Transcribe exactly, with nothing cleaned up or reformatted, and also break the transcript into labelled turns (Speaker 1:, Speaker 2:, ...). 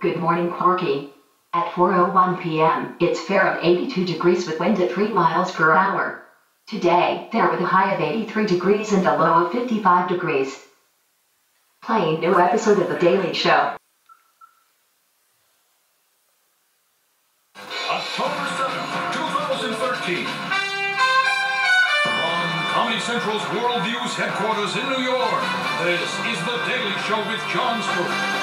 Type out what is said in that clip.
Speaker 1: Good morning, Quirky. At four oh one p m, it's fair at eighty-two degrees with wind at three miles per hour. Today, fair with a high of eighty-three degrees and a low of fifty-five degrees. Playing new episode of The Daily Show.
Speaker 2: October seventh, two thousand thirteen. From Comedy Central's Worldviews headquarters in New York, this is The Daily Show with Jon Stewart.